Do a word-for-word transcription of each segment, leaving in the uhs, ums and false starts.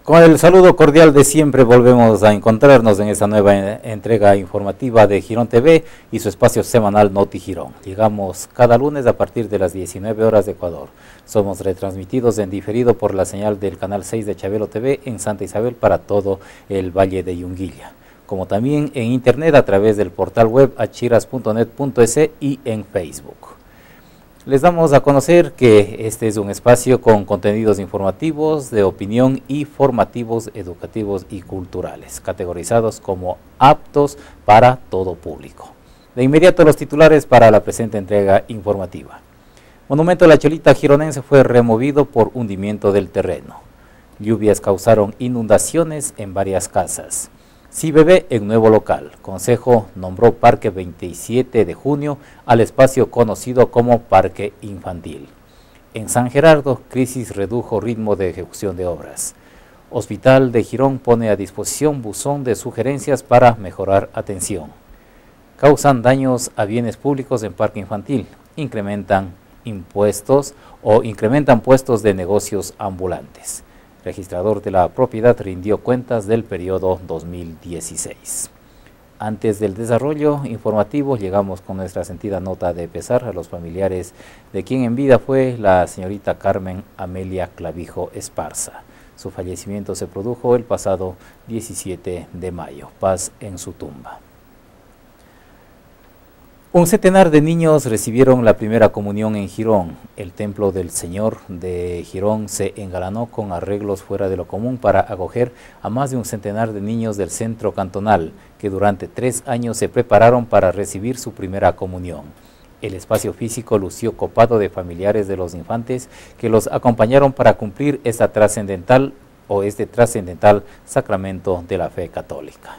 Con el saludo cordial de siempre, volvemos a encontrarnos en esta nueva entrega informativa de Girón T V y su espacio semanal Noti Girón. Llegamos cada lunes a partir de las diecinueve horas de Ecuador. Somos retransmitidos en diferido por la señal del canal seis de Chabelo T V en Santa Isabel para todo el Valle de Yunguilla, como también en internet a través del portal web achiras punto net punto es y en Facebook. Les damos a conocer que este es un espacio con contenidos informativos, de opinión y formativos, educativos y culturales, categorizados como aptos para todo público. De inmediato los titulares para la presente entrega informativa. Monumento de la Cholita gironense fue removido por hundimiento del terreno. Lluvias causaron inundaciones en varias casas. Cibebe en nuevo local. Consejo nombró Parque veintisiete de junio al espacio conocido como Parque Infantil. En San Gerardo, crisis redujo ritmo de ejecución de obras. Hospital de Girón pone a disposición buzón de sugerencias para mejorar atención. Causan daños a bienes públicos en Parque Infantil. Incrementan impuestos o incrementan puestos de negocios ambulantes. Registrador de la propiedad rindió cuentas del periodo dos mil dieciséis. Antes del desarrollo informativo, llegamos con nuestra sentida nota de pesar a los familiares de quien en vida fue la señorita Carmen Amelia Clavijo Esparza. Su fallecimiento se produjo el pasado diecisiete de mayo. Paz en su tumba. Un centenar de niños recibieron la primera comunión en Girón. El Templo del Señor de Girón se engalanó con arreglos fuera de lo común para acoger a más de un centenar de niños del centro cantonal que durante tres años se prepararon para recibir su primera comunión. El espacio físico lució copado de familiares de los infantes que los acompañaron para cumplir esta trascendental o este trascendental sacramento de la fe católica.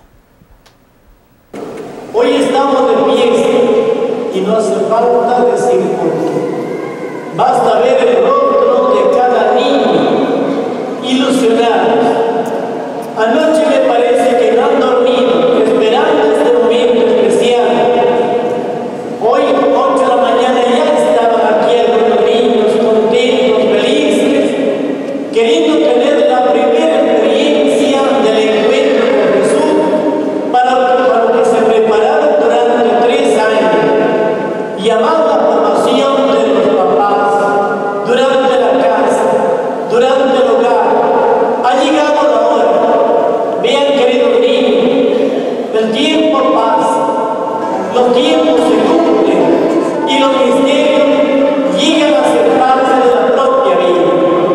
Hoy estamos de pie y no hace falta decir por qué. Basta ver el rostro de cada niño ilusionado. Anoche me parece que no han dormido, esperando este momento especial. Hoy, ocho de la mañana, ya estaban aquí algunos niños contentos, felices, queriendo tener la primera experiencia del encuentro con Jesús para prepararon durante tres años y amando la formación de los papás durante la casa, durante el hogar. Ha llegado la hora. Vean, queridos niños, el tiempo pasa, los tiempos se cumplen y los misterios llegan a ser parte de la propia vida.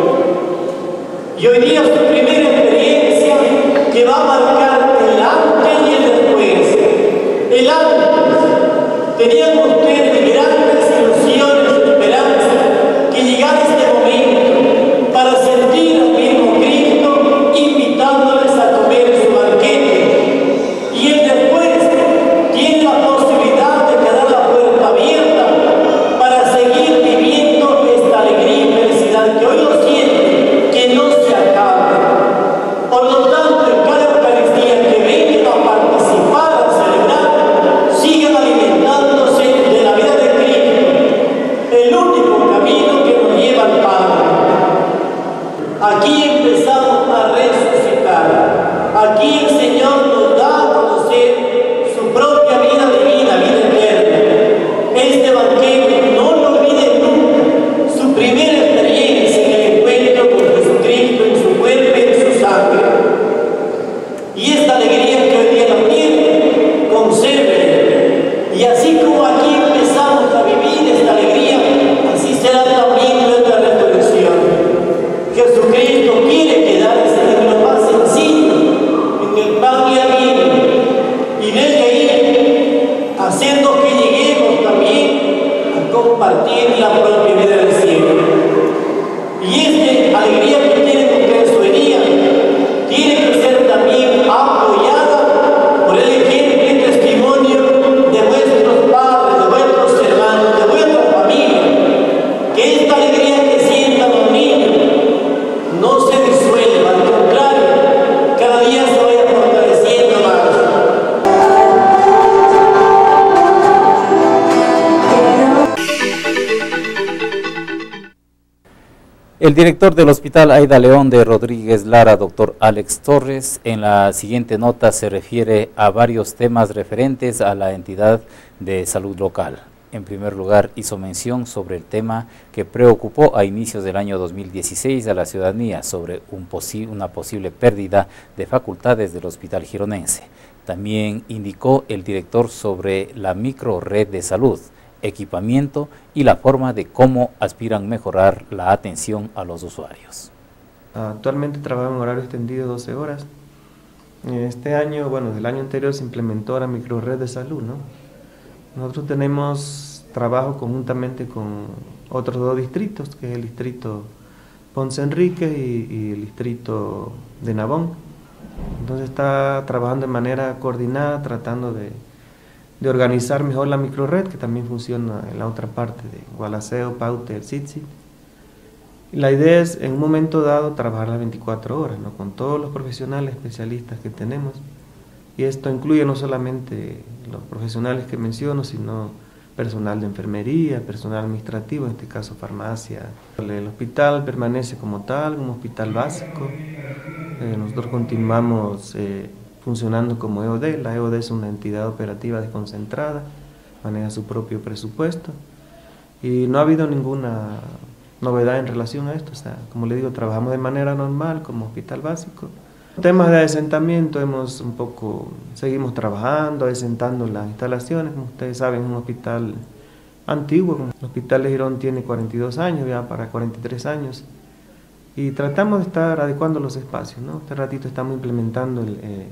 Y hoy día su primera experiencia que va a marcar el antes y el después. El antes, tenían ustedes grandes ilusiones, esperanzas, que llegara este momento para sentir al mismo Cristo invitándoles a comer su banquete. Y el después tiene la posibilidad de quedar la puerta abierta para seguir viviendo esta alegría y felicidad que hoy lo sienten, que no se acaba. Por lo tanto, en cada Eucaristía que vengan a participar, a celebrar, sigan alimentándose de la vida de Cristo, el único camino que nos lleva al Padre. Aquí empezamos a resucitar. Aquí el Señor nos da a conocer su propia vida divina, vida eterna. Este banquete, no lo olviden nunca, su primera experiencia en el encuentro con Jesucristo en su cuerpo y en su sangre. El director del Hospital Aida León de Rodríguez Lara, doctor Alex Torres, en la siguiente nota se refiere a varios temas referentes a la entidad de salud local. En primer lugar, hizo mención sobre el tema que preocupó a inicios del año dos mil dieciséis a la ciudadanía sobre un posi- una posible pérdida de facultades del Hospital Gironense. También indicó el director sobre la micro red de salud, equipamiento y la forma de cómo aspiran mejorar la atención a los usuarios. Actualmente trabajo en horario extendido doce horas. Este año, bueno, del año anterior se implementó la micro red de salud, ¿no? Nosotros tenemos trabajo conjuntamente con otros dos distritos, que es el distrito Ponce Enríquez y, y el distrito de Nabón. Entonces está trabajando de manera coordinada, tratando de de organizar mejor la microred, que también funciona en la otra parte de Gualaceo, Paute, el Sitsi. La idea es, en un momento dado, trabajar las veinticuatro horas, ¿no? Con todos los profesionales especialistas que tenemos, y esto incluye no solamente los profesionales que menciono, sino personal de enfermería, personal administrativo, en este caso farmacia. El hospital permanece como tal, un hospital básico. Eh, nosotros continuamos eh, funcionando como E O D. La E O D es una entidad operativa desconcentrada, maneja su propio presupuesto y no ha habido ninguna novedad en relación a esto. O sea, como le digo, trabajamos de manera normal como hospital básico. Temas de asentamiento, hemos un poco, seguimos trabajando, asentando las instalaciones. Como ustedes saben, es un hospital antiguo. El Hospital de Girón tiene cuarenta y dos años, ya para cuarenta y tres años, y tratamos de estar adecuando los espacios, ¿no? Este ratito estamos implementando el, eh,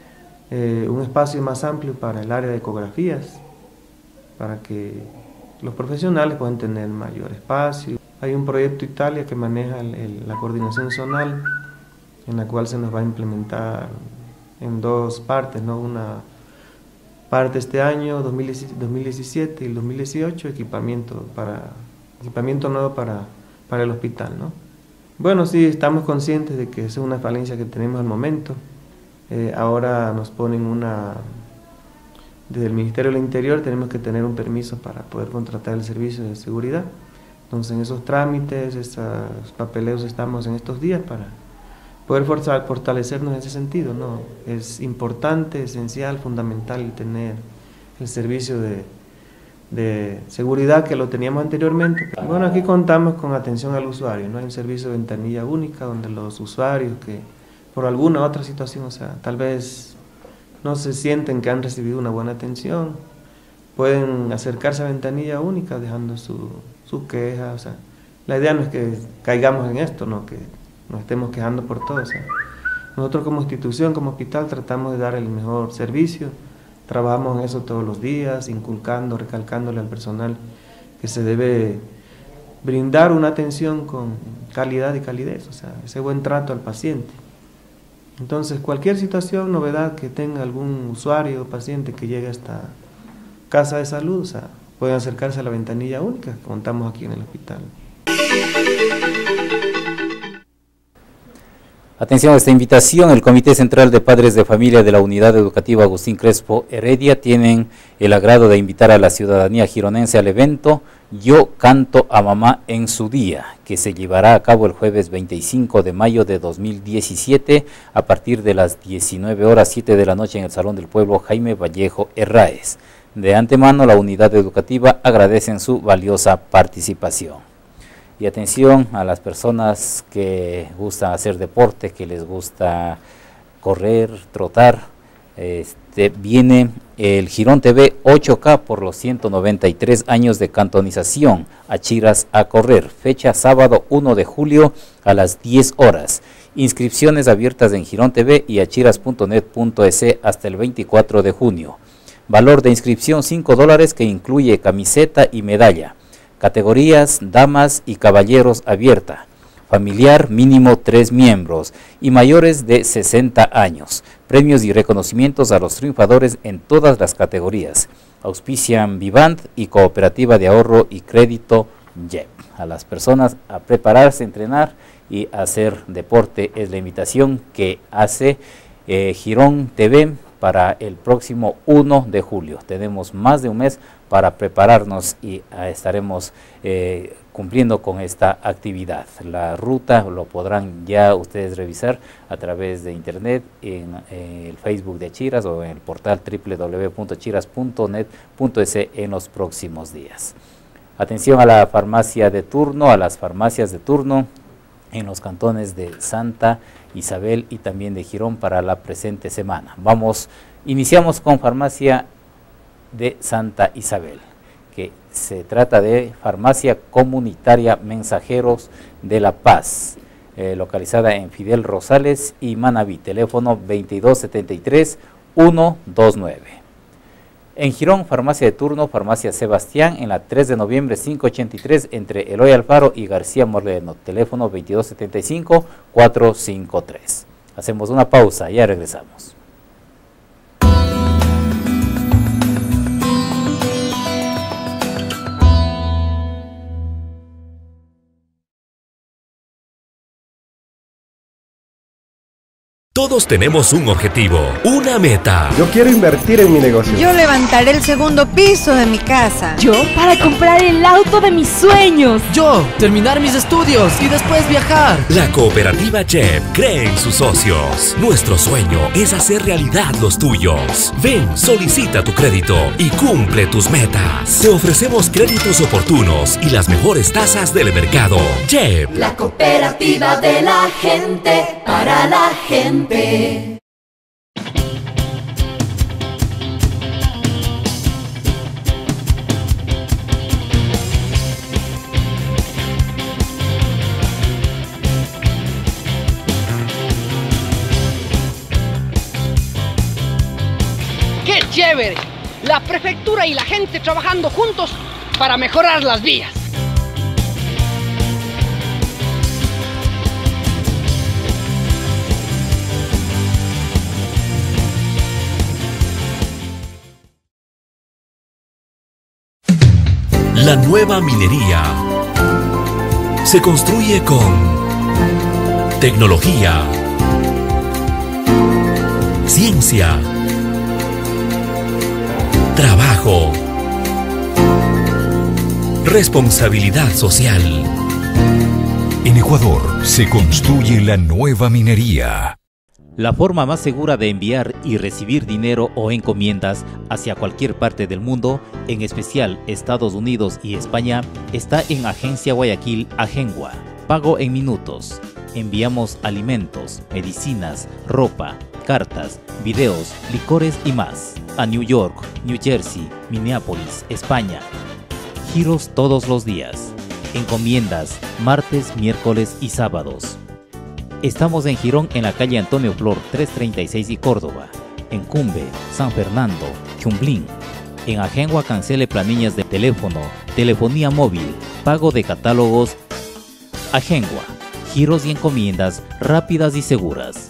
eh, un espacio más amplio para el área de ecografías, para que los profesionales puedan tener mayor espacio. Hay un proyecto Italia que maneja el, el, la coordinación zonal, en la cual se nos va a implementar en dos partes, ¿no? Una parte este año, dos mil diecisiete y el dos mil dieciocho, equipamiento, para, equipamiento nuevo para, para el hospital, ¿no? Bueno, sí, estamos conscientes de que es una falencia que tenemos al momento. Eh, ahora nos ponen una, desde el Ministerio del Interior tenemos que tener un permiso para poder contratar el servicio de seguridad. Entonces en esos trámites, esos papeleos estamos en estos días para poder fortalecernos en ese sentido, ¿no? Es importante, esencial, fundamental tener el servicio de, de seguridad que lo teníamos anteriormente. Bueno, aquí contamos con atención al usuario, ¿no? Hay un servicio de ventanilla única donde los usuarios que por alguna otra situación, o sea, tal vez no se sienten que han recibido una buena atención, pueden acercarse a ventanilla única dejando su, su queja. O sea, la idea no es que caigamos en esto, ¿no? Que nos estemos quejando por todo. O sea, nosotros como institución, como hospital, tratamos de dar el mejor servicio, trabajamos en eso todos los días, inculcando, recalcándole al personal que se debe brindar una atención con calidad y calidez, o sea, ese buen trato al paciente. Entonces, cualquier situación, novedad que tenga algún usuario o paciente que llegue a esta casa de salud, o sea, pueden acercarse a la ventanilla única que contamos aquí en el hospital. Atención a esta invitación, el Comité Central de Padres de Familia de la Unidad Educativa Agustín Crespo Heredia tienen el agrado de invitar a la ciudadanía gironense al evento Yo Canto a Mamá en su Día, que se llevará a cabo el jueves veinticinco de mayo de dos mil diecisiete a partir de las diecinueve horas siete de la noche en el Salón del Pueblo Jaime Vallejo Herráez. De antemano, la unidad educativa agradece su valiosa participación. Y atención a las personas que gustan hacer deporte, que les gusta correr, trotar. Este, viene el Girón T V ocho K por los ciento noventa y tres años de cantonización. Achiras a correr. Fecha sábado uno de julio a las diez horas. Inscripciones abiertas en Girón T V y achiras punto net punto es hasta el veinticuatro de junio. Valor de inscripción cinco dólares que incluye camiseta y medalla. Categorías damas y caballeros abierta, familiar mínimo tres miembros y mayores de sesenta años. Premios y reconocimientos a los triunfadores en todas las categorías. Auspician Vivant y Cooperativa de Ahorro y Crédito Y E P. A las personas a prepararse, entrenar y hacer deporte es la invitación que hace eh, Girón T V para el próximo uno de julio. Tenemos más de un mes para prepararnos y uh, estaremos eh, cumpliendo con esta actividad. La ruta lo podrán ya ustedes revisar a través de internet en, en el Facebook de Chiras o en el portal w w w punto chiras punto net punto es en los próximos días. Atención a la farmacia de turno, a las farmacias de turno en los cantones de Santa Isabel y también de Girón para la presente semana. Vamos, iniciamos con farmacia de Santa Isabel, que se trata de farmacia comunitaria Mensajeros de la Paz, eh, localizada en Fidel Rosales y Manabí, teléfono veintidós setenta y tres, ciento veintinueve. En Girón, farmacia de turno, farmacia Sebastián, en la tres de noviembre quinientos ochenta y tres, entre Eloy Alfaro y García Moreno, teléfono veintidós setenta y cinco, cuatrocientos cincuenta y tres. Hacemos una pausa, ya regresamos. Todos tenemos un objetivo, una meta. Yo quiero invertir en mi negocio. Yo levantaré el segundo piso de mi casa. Yo para comprar el auto de mis sueños. Yo terminar mis estudios y después viajar. La cooperativa J E P cree en sus socios. Nuestro sueño es hacer realidad los tuyos. Ven, solicita tu crédito y cumple tus metas. Te ofrecemos créditos oportunos y las mejores tasas del mercado. J E P. La cooperativa de la gente, para la gente. ¡Qué chévere! La prefectura y la gente trabajando juntos para mejorar las vías. La nueva minería se construye con tecnología, ciencia, trabajo, responsabilidad social. En Ecuador se construye la nueva minería. La forma más segura de enviar y recibir dinero o encomiendas hacia cualquier parte del mundo, en especial Estados Unidos y España, está en Agencia Guayaquil Agengua. Pago en minutos. Enviamos alimentos, medicinas, ropa, cartas, videos, licores y más a New York, New Jersey, Minneapolis, España. Giros todos los días. Encomiendas martes, miércoles y sábados. Estamos en Girón, en la calle Antonio Flor trescientos treinta y seis y Córdoba, en Cumbe, San Fernando, Chumblín. En Agengua cancele planillas de teléfono, telefonía móvil, pago de catálogos. Agengua, giros y encomiendas rápidas y seguras.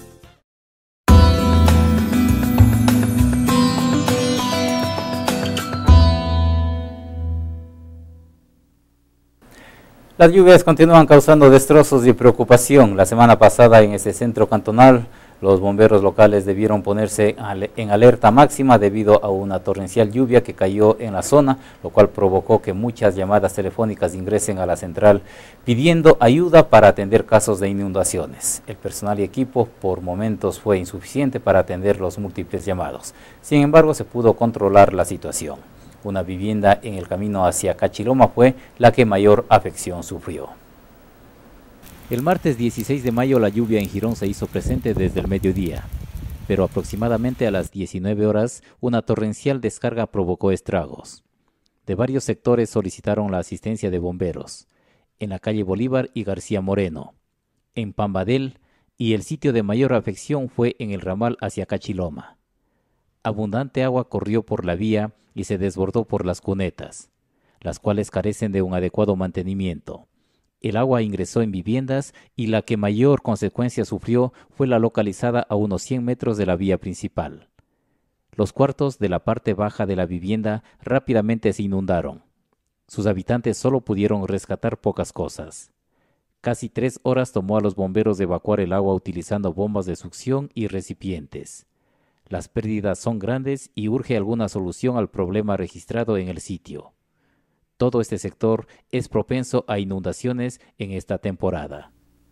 Las lluvias continúan causando destrozos y preocupación. La semana pasada en este centro cantonal, los bomberos locales debieron ponerse en alerta máxima debido a una torrencial lluvia que cayó en la zona, lo cual provocó que muchas llamadas telefónicas ingresen a la central pidiendo ayuda para atender casos de inundaciones. El personal y equipo por momentos fue insuficiente para atender los múltiples llamados. Sin embargo, se pudo controlar la situación. Una vivienda en el camino hacia Cachiloma fue la que mayor afección sufrió. El martes dieciséis de mayo la lluvia en Girón se hizo presente desde el mediodía, pero aproximadamente a las diecinueve horas una torrencial descarga provocó estragos. De varios sectores solicitaron la asistencia de bomberos, en la calle Bolívar y García Moreno, en Pambadel, y el sitio de mayor afección fue en el ramal hacia Cachiloma. Abundante agua corrió por la vía y se desbordó por las cunetas, las cuales carecen de un adecuado mantenimiento. El agua ingresó en viviendas y la que mayor consecuencia sufrió fue la localizada a unos cien metros de la vía principal. Los cuartos de la parte baja de la vivienda rápidamente se inundaron. Sus habitantes solo pudieron rescatar pocas cosas. Casi tres horas tomó a los bomberos evacuar el agua utilizando bombas de succión y recipientes. Las pérdidas son grandes y urge alguna solución al problema registrado en el sitio. Todo este sector es propenso a inundaciones en esta temporada.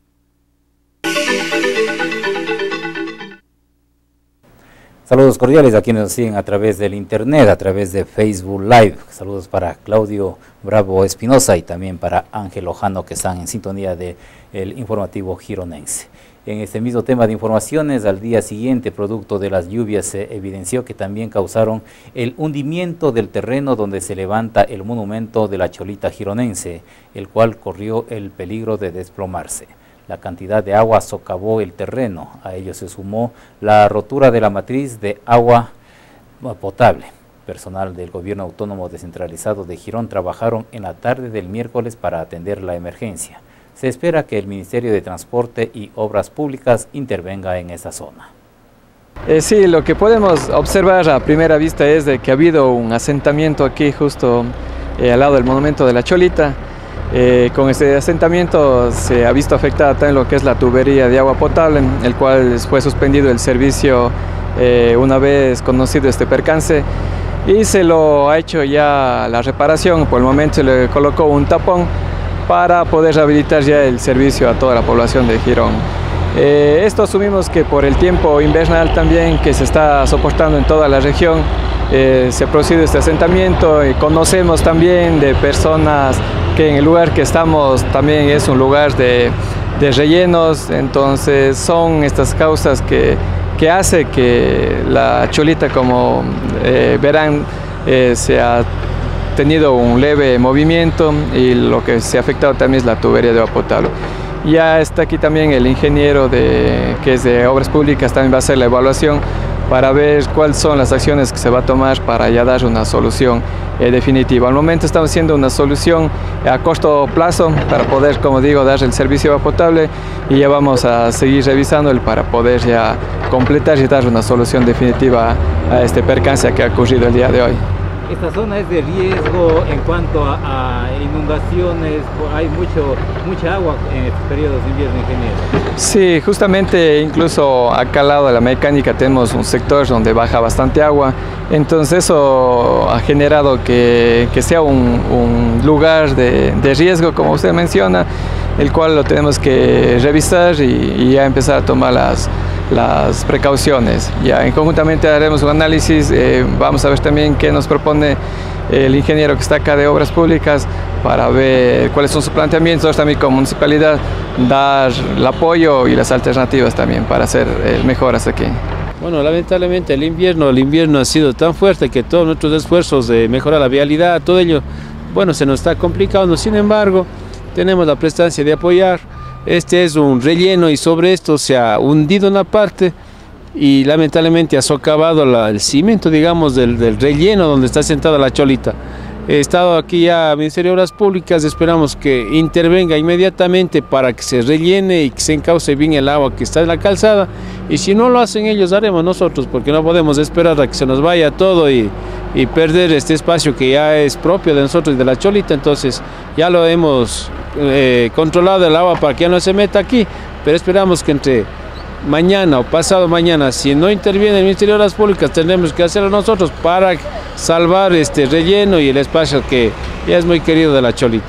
Saludos cordiales a quienes nos siguen a través del internet, a través de Facebook Live. Saludos para Claudio Bravo Espinosa y también para Ángel Ojano, que están en sintonía del informativo gironense. En este mismo tema de informaciones, al día siguiente, producto de las lluvias, se evidenció que también causaron el hundimiento del terreno donde se levanta el monumento de la Cholita gironense, el cual corrió el peligro de desplomarse. La cantidad de agua socavó el terreno. A ello se sumó la rotura de la matriz de agua potable. Personal del Gobierno Autónomo Descentralizado de Girón trabajaron en la tarde del miércoles para atender la emergencia. Se espera que el Ministerio de Transporte y Obras Públicas intervenga en esa zona. Eh, sí, lo que podemos observar a primera vista es de que ha habido un asentamiento aquí justo eh, al lado del monumento de la Cholita. Eh, con este asentamiento se ha visto afectada también lo que es la tubería de agua potable, el cual fue suspendido el servicio eh, una vez conocido este percance, y se lo ha hecho ya la reparación. Por el momento se le colocó un tapón para poder rehabilitar ya el servicio a toda la población de Girón. Eh, esto asumimos que por el tiempo invernal también que se está soportando en toda la región, eh, se ha producido este asentamiento, y conocemos también de personas que en el lugar que estamos también es un lugar de, de rellenos. Entonces son estas causas que, que hace que la Cholita, como eh, verán, eh, se ha tenido un leve movimiento, y lo que se ha afectado también es la tubería de agua potable. Ya está aquí también el ingeniero de, que es de Obras Públicas, también va a hacer la evaluación para ver cuáles son las acciones que se va a tomar para ya dar una solución eh, definitiva. Al momento estamos haciendo una solución a corto plazo para poder, como digo, dar el servicio de agua potable, y ya vamos a seguir revisándolo para poder ya completar y dar una solución definitiva a este percance que ha ocurrido el día de hoy. Esta zona es de riesgo en cuanto a, a inundaciones, hay mucho, mucha agua en estos periodos de invierno, ingeniero. Sí, justamente incluso acá al lado de la mecánica tenemos un sector donde baja bastante agua, entonces eso ha generado que, que sea un, un lugar de, de riesgo, como usted menciona, el cual lo tenemos que revisar y, y ya empezar a tomar las las precauciones. Ya en conjuntamente haremos un análisis, eh, vamos a ver también qué nos propone el ingeniero que está acá de Obras Públicas para ver cuáles son sus planteamientos, también como municipalidad dar el apoyo y las alternativas también para hacer eh, mejoras aquí. Bueno, lamentablemente el invierno, el invierno ha sido tan fuerte que todos nuestros esfuerzos de mejorar la vialidad, todo ello, bueno, se nos está complicando. Sin embargo, tenemos la prestancia de apoyar. Este es un relleno y sobre esto se ha hundido una parte y lamentablemente ha socavado la, el cimiento, digamos, del, del relleno donde está sentada la Cholita. He estado aquí ya, Ministerio de Obras Públicas, esperamos que intervenga inmediatamente para que se rellene y que se encauce bien el agua que está en la calzada, y si no lo hacen ellos, haremos nosotros, porque no podemos esperar a que se nos vaya todo y, y perder este espacio que ya es propio de nosotros y de la Cholita. Entonces ya lo hemos eh, controlado el agua para que ya no se meta aquí, pero esperamos que entre mañana o pasado mañana, si no interviene el Ministerio de Obras Públicas, tendremos que hacerlo nosotros para salvar este relleno y el espacio que ya es muy querido de la Cholita.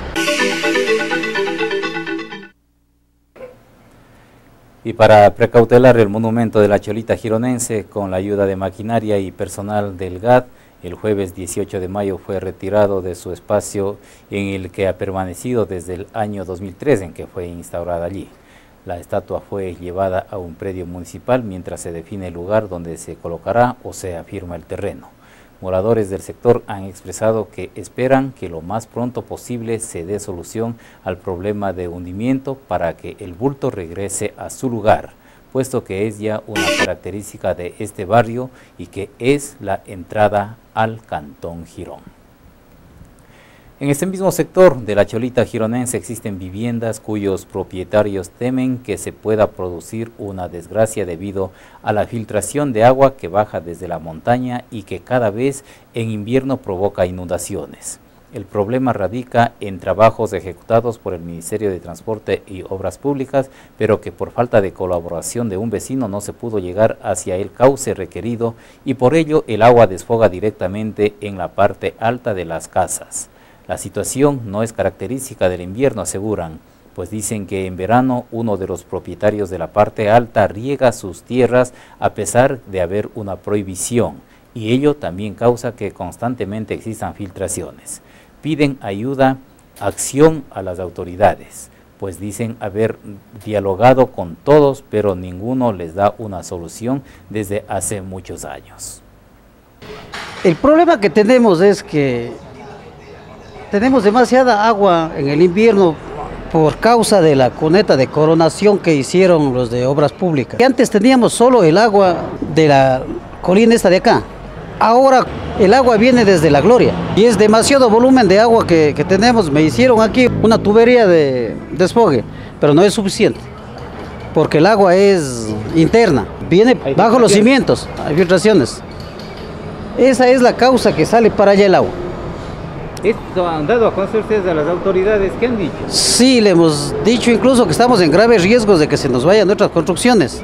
Y para precautelar el monumento de la Cholita gironense, con la ayuda de maquinaria y personal del G A D, el jueves dieciocho de mayo fue retirado de su espacio en el que ha permanecido desde el año dos mil tres, en que fue instaurada allí. La estatua fue llevada a un predio municipal mientras se define el lugar donde se colocará o se afirma el terreno. Moradores del sector han expresado que esperan que lo más pronto posible se dé solución al problema de hundimiento para que el bulto regrese a su lugar, puesto que es ya una característica de este barrio y que es la entrada al Cantón Girón. En este mismo sector de la Cholita gironense existen viviendas cuyos propietarios temen que se pueda producir una desgracia debido a la filtración de agua que baja desde la montaña y que cada vez en invierno provoca inundaciones. El problema radica en trabajos ejecutados por el Ministerio de Transporte y Obras Públicas, pero que por falta de colaboración de un vecino no se pudo llegar hacia el cauce requerido y por ello el agua desfoga directamente en la parte alta de las casas. La situación no es característica del invierno, aseguran, pues dicen que en verano uno de los propietarios de la parte alta riega sus tierras a pesar de haber una prohibición, y ello también causa que constantemente existan filtraciones. Piden ayuda, acción a las autoridades, pues dicen haber dialogado con todos, pero ninguno les da una solución desde hace muchos años. El problema que tenemos es que tenemos demasiada agua en el invierno por causa de la cuneta de coronación que hicieron los de Obras Públicas. Que antes teníamos solo el agua de la colina esta de acá. Ahora el agua viene desde La Gloria y es demasiado volumen de agua que, que tenemos. Me hicieron aquí una tubería de desfogue, pero no es suficiente, porque el agua es interna, viene bajo los cimientos, hay filtraciones. Esa es la causa que sale para allá el agua. ¿Esto han dado a conocer ustedes a las autoridades? ¿Qué han dicho? Sí, le hemos dicho incluso que estamos en graves riesgos de que se nos vayan nuestras construcciones.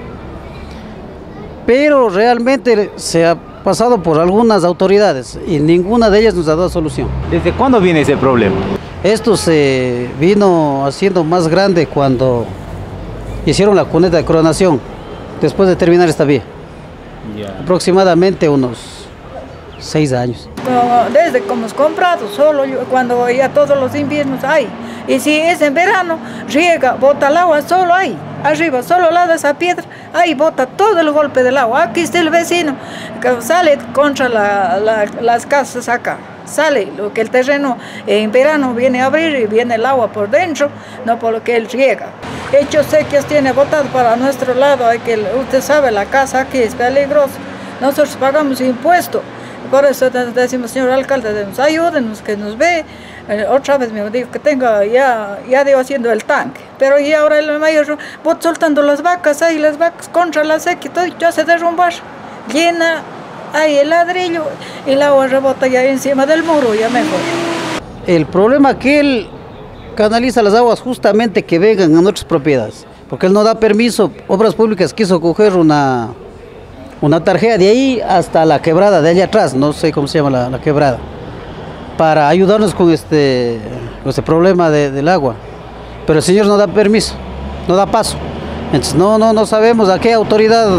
Pero realmente se ha pasado por algunas autoridades y ninguna de ellas nos ha dado solución. ¿Desde cuándo viene ese problema? Esto se vino haciendo más grande cuando hicieron la cuneta de coronación, después de terminar esta vía. Yeah. Aproximadamente unos seis años. Desde que hemos comprado, solo yo, cuando ya todos los inviernos hay. Y si es en verano, riega, bota el agua, solo hay. Arriba, solo al lado de esa piedra, ahí bota todo el golpe del agua. Aquí está el vecino, que sale contra la, la, las casas acá. Sale, lo que el terreno en verano viene a abrir y viene el agua por dentro, no por lo que él riega. Hechos sequías tiene botado para nuestro lado, hay que, usted sabe, la casa aquí es peligrosa. Nosotros pagamos impuestos. Por eso decimos, señor alcalde, ayúdenos, que nos ve. Eh, otra vez me dijo que tenga, ya, ya dio haciendo el tanque. Pero y ahora el mayor, vos soltando las vacas, ahí las vacas contra la sequía, todo ya se derrumbar. Llena ahí el ladrillo y el agua rebota ya encima del muro, ya mejor. El problema es que él canaliza las aguas justamente que vengan a nuestras propiedades, porque él no da permiso. Obras Públicas quiso coger una... una tarjeta de ahí hasta la quebrada de allá atrás, no sé cómo se llama la, la quebrada, para ayudarnos con este, con este problema de, del agua. Pero el señor no da permiso, no da paso. Entonces no, no, no sabemos a qué autoridad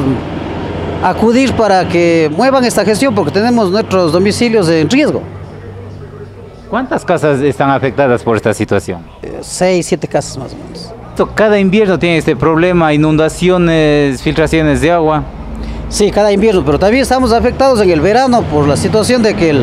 acudir para que muevan esta gestión, porque tenemos nuestros domicilios en riesgo. ¿Cuántas casas están afectadas por esta situación? Eh, seis, siete casas más o menos. Cada invierno tiene este problema, inundaciones, filtraciones de agua. Sí, cada invierno, pero también estamos afectados en el verano por la situación de que el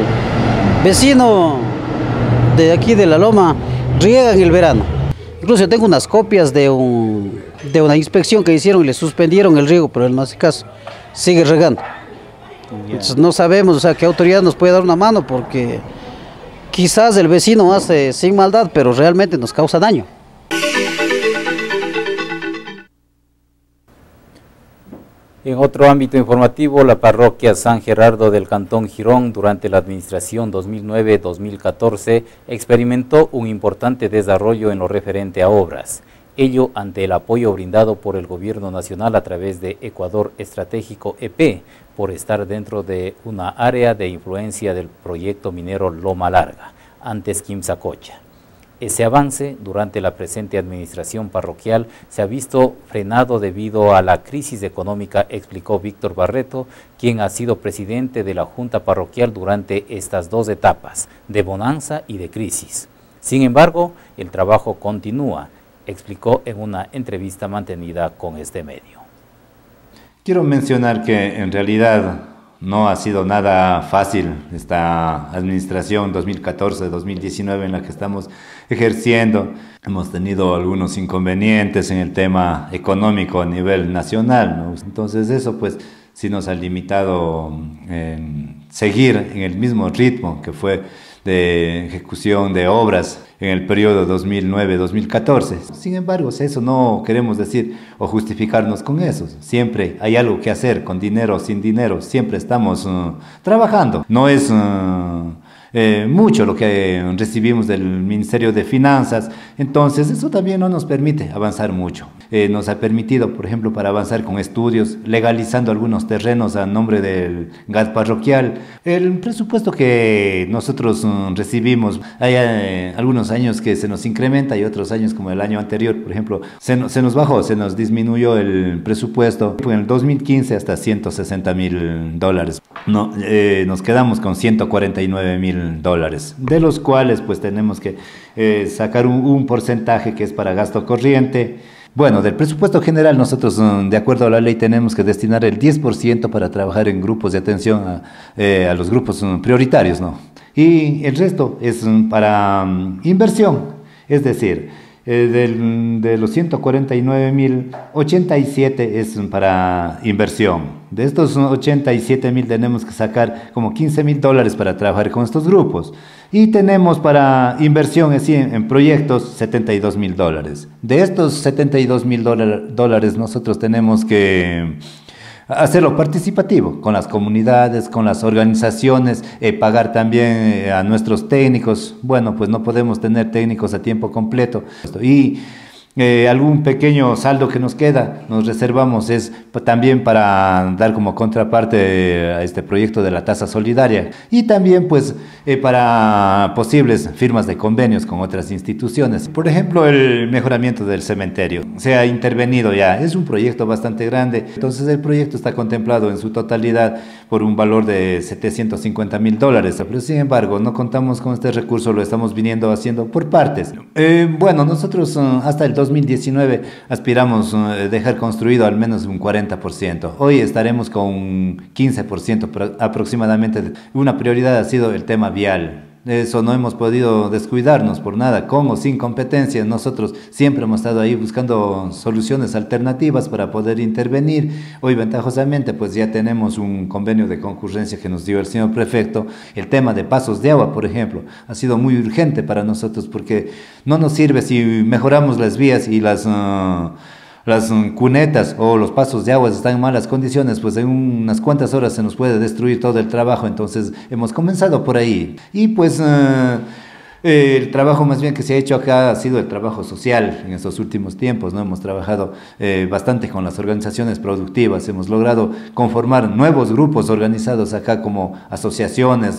vecino de aquí de la Loma riega en el verano. Incluso yo tengo unas copias de, un, de una inspección que hicieron y le suspendieron el riego, pero él no hace caso, sigue regando. Entonces no sabemos, o sea, qué autoridad nos puede dar una mano, porque quizás el vecino hace sin maldad, pero realmente nos causa daño. En otro ámbito informativo, la parroquia San Gerardo del Cantón Girón durante la administración dos mil nueve dos mil catorce experimentó un importante desarrollo en lo referente a obras. Ello ante el apoyo brindado por el Gobierno Nacional a través de Ecuador Estratégico E P, por estar dentro de una área de influencia del proyecto minero Loma Larga, antes Quimsacocha. Ese avance durante la presente administración parroquial se ha visto frenado debido a la crisis económica, explicó Víctor Barreto, quien ha sido presidente de la Junta Parroquial durante estas dos etapas, de bonanza y de crisis. Sin embargo, el trabajo continúa, explicó en una entrevista mantenida con este medio. Quiero mencionar que en realidad no ha sido nada fácil esta administración dos mil catorce dos mil diecinueve en la que estamos ejerciendo. Hemos tenido algunos inconvenientes en el tema económico a nivel nacional, ¿no? Entonces eso pues sí nos ha limitado en seguir en el mismo ritmo que fue de ejecución de obras en el periodo dos mil nueve dos mil catorce. Sin embargo, eso no queremos decir o justificarnos con eso. Siempre hay algo que hacer, con dinero o sin dinero, siempre estamos uh, trabajando. No es uh, eh, mucho lo que recibimos del Ministerio de Finanzas, entonces eso también no nos permite avanzar mucho. Eh, nos ha permitido, por ejemplo, para avanzar con estudios, legalizando algunos terrenos a nombre del G A T parroquial. El presupuesto que nosotros um, recibimos, hay eh, algunos años que se nos incrementa y otros años como el año anterior, por ejemplo, se, no, se nos bajó, se nos disminuyó el presupuesto en el dos mil quince hasta ciento sesenta mil dólares. No, eh, nos quedamos con ciento cuarenta y nueve mil dólares, de los cuales pues tenemos que eh, sacar un, un porcentaje que es para gasto corriente. Bueno, del presupuesto general nosotros, de acuerdo a la ley, tenemos que destinar el diez por ciento para trabajar en grupos de atención a, eh, a los grupos prioritarios, ¿no? Y el resto es para um, inversión, es decir, eh, del, de los ciento cuarenta y nueve mil, ochenta y siete es para inversión. De estos ochenta y siete mil tenemos que sacar como quince mil dólares para trabajar con estos grupos. Y tenemos para inversión así, en, en proyectos setenta y dos mil dólares. De estos setenta y dos mil dólares nosotros tenemos que hacerlo participativo con las comunidades, con las organizaciones, eh, pagar también eh, a nuestros técnicos. Bueno, pues no podemos tener técnicos a tiempo completo. Y Eh, algún pequeño saldo que nos queda, nos reservamos, es también para dar como contraparte a este proyecto de la tasa solidaria y también pues eh, para posibles firmas de convenios con otras instituciones. Por ejemplo, el mejoramiento del cementerio se ha intervenido ya, es un proyecto bastante grande, entonces el proyecto está contemplado en su totalidad por un valor de setecientos cincuenta mil dólares, pero sin embargo no contamos con este recurso, lo estamos viniendo haciendo por partes. Eh, bueno, nosotros uh, hasta el dos mil diecinueve aspiramos uh, dejar construido al menos un cuarenta por ciento. Hoy estaremos con un quince por ciento aproximadamente. Una prioridad ha sido el tema vial. Eso no hemos podido descuidarnos por nada, con o sin competencia. Nosotros siempre hemos estado ahí buscando soluciones alternativas para poder intervenir. Hoy ventajosamente pues ya tenemos un convenio de concurrencia que nos dio el señor prefecto. El tema de pasos de agua, por ejemplo, ha sido muy urgente para nosotros porque no nos sirve si mejoramos las vías y las... Uh, las cunetas o los pasos de agua están en malas condiciones, pues en unas cuantas horas se nos puede destruir todo el trabajo. Entonces hemos comenzado por ahí y pues uh, el trabajo más bien que se ha hecho acá ha sido el trabajo social en estos últimos tiempos, ¿no? Hemos trabajado eh, bastante con las organizaciones productivas, hemos logrado conformar nuevos grupos organizados acá como asociaciones.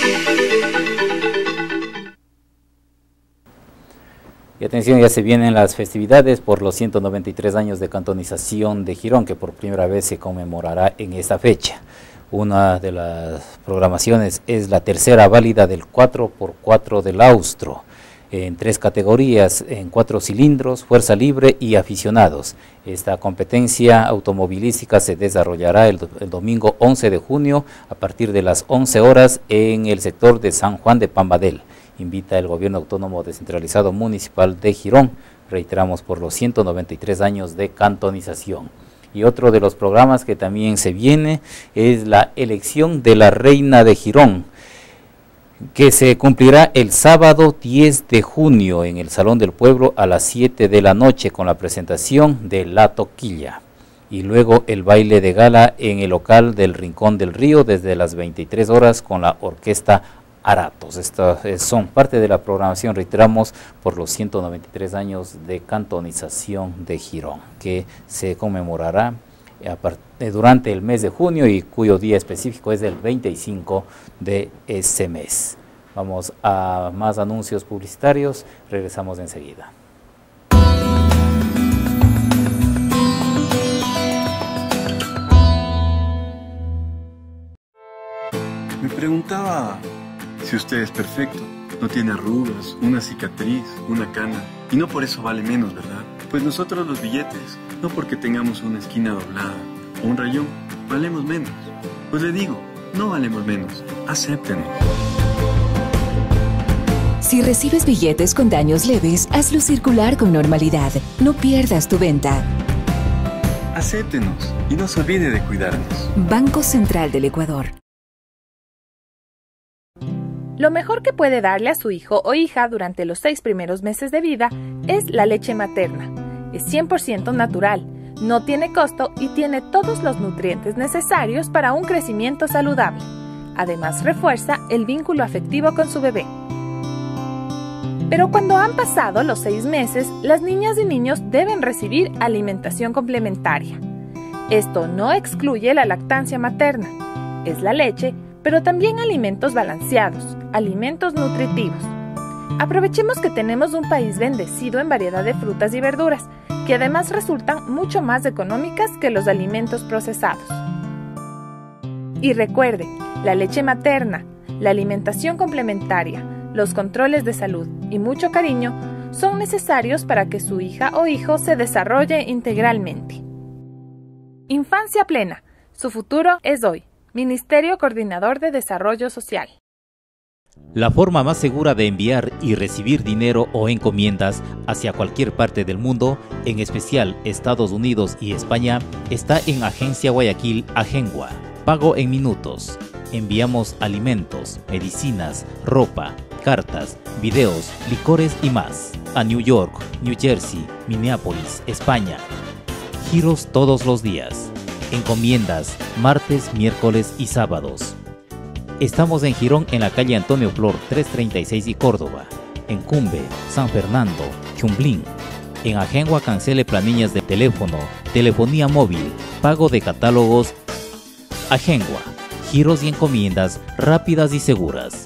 Y atención, ya se vienen las festividades por los ciento noventa y tres años de cantonización de Girón, que por primera vez se conmemorará en esta fecha. Una de las programaciones es la tercera válida del cuatro por cuatro del Austro, en tres categorías, en cuatro cilindros, fuerza libre y aficionados. Esta competencia automovilística se desarrollará el, el domingo once de junio a partir de las once horas en el sector de San Juan de Pambadel. Invita el Gobierno Autónomo Descentralizado Municipal de Girón, reiteramos, por los ciento noventa y tres años de cantonización. Y otro de los programas que también se viene es la elección de la Reina de Girón, que se cumplirá el sábado diez de junio en el Salón del Pueblo a las siete de la noche con la presentación de La Toquilla. Y luego el baile de gala en el local del Rincón del Río desde las veintitrés horas con la orquesta Aratos. Estas son parte de la programación, reiteramos, por los ciento noventa y tres años de cantonización de Girón, que se conmemorará durante el mes de junio y cuyo día específico es el veinticinco de ese mes. Vamos a más anuncios publicitarios, regresamos enseguida. Me preguntaba si usted es perfecto, no tiene arrugas, una cicatriz, una cana, y no por eso vale menos, ¿verdad? Pues nosotros los billetes, no porque tengamos una esquina doblada o un rayón, valemos menos. Pues le digo, no valemos menos, acéptenos. Si recibes billetes con daños leves, hazlo circular con normalidad. No pierdas tu venta. Acéptenos y no se olvide de cuidarnos. Banco Central del Ecuador. Lo mejor que puede darle a su hijo o hija durante los seis primeros meses de vida es la leche materna. Es cien por ciento natural, no tiene costo y tiene todos los nutrientes necesarios para un crecimiento saludable. Además, refuerza el vínculo afectivo con su bebé. Pero cuando han pasado los seis meses, las niñas y niños deben recibir alimentación complementaria. Esto no excluye la lactancia materna. Es la leche, pero también alimentos balanceados, alimentos nutritivos. Aprovechemos que tenemos un país bendecido en variedad de frutas y verduras, que además resultan mucho más económicas que los alimentos procesados. Y recuerde, la leche materna, la alimentación complementaria, los controles de salud y mucho cariño son necesarios para que su hija o hijo se desarrolle integralmente. Infancia plena. Su futuro es hoy. Ministerio Coordinador de Desarrollo Social. La forma más segura de enviar y recibir dinero o encomiendas hacia cualquier parte del mundo, en especial Estados Unidos y España, está en Agencia Guayaquil Agengua. Pago en minutos. Enviamos alimentos, medicinas, ropa, cartas, videos, licores y más a New York, New Jersey, Minneapolis, España. Giros todos los días. Encomiendas martes, miércoles y sábados. Estamos en Girón, en la calle Antonio Flor trescientos treinta y seis y Córdoba. En Cumbe, San Fernando, Chumblín. En Agengua cancele planillas de teléfono, telefonía móvil, pago de catálogos. Agengua, giros y encomiendas rápidas y seguras.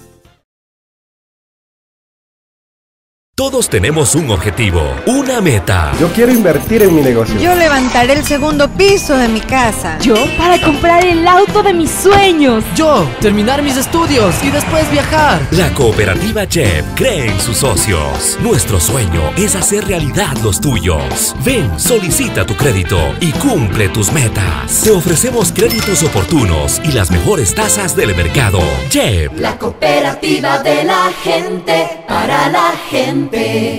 Todos tenemos un objetivo, una meta. Yo quiero invertir en mi negocio. Yo levantaré el segundo piso de mi casa. Yo para comprar el auto de mis sueños. Yo terminar mis estudios y después viajar. La cooperativa Chep cree en sus socios. Nuestro sueño es hacer realidad los tuyos. Ven, solicita tu crédito y cumple tus metas. Te ofrecemos créditos oportunos y las mejores tasas del mercado. Chep, la cooperativa de la gente, para la gente.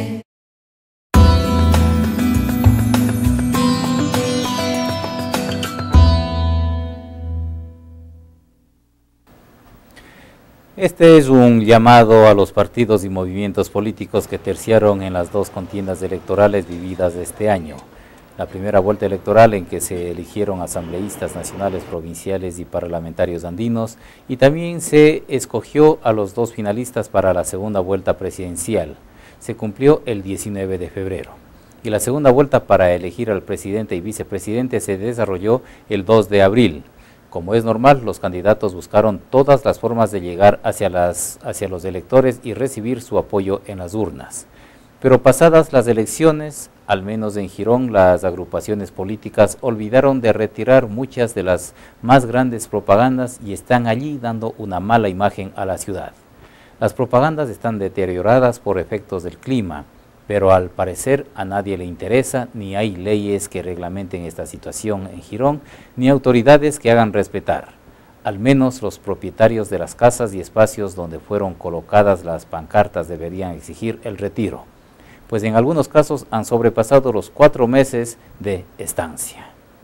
Este es un llamado a los partidos y movimientos políticos que terciaron en las dos contiendas electorales vividas este año. La primera vuelta electoral en que se eligieron asambleístas nacionales, provinciales y parlamentarios andinos, y también se escogió a los dos finalistas para la segunda vuelta presidencial. Se cumplió el diecinueve de febrero. Y la segunda vuelta para elegir al presidente y vicepresidente se desarrolló el dos de abril. Como es normal, los candidatos buscaron todas las formas de llegar hacia, las, hacia los electores y recibir su apoyo en las urnas. Pero pasadas las elecciones, al menos en Girón, las agrupaciones políticas olvidaron de retirar muchas de las más grandes propagandas y están allí dando una mala imagen a la ciudad. Las propagandas están deterioradas por efectos del clima, pero al parecer a nadie le interesa, ni hay leyes que reglamenten esta situación en Girón, ni autoridades que hagan respetar. Al menos los propietarios de las casas y espacios donde fueron colocadas las pancartas deberían exigir el retiro, pues en algunos casos han sobrepasado los cuatro meses de estancia.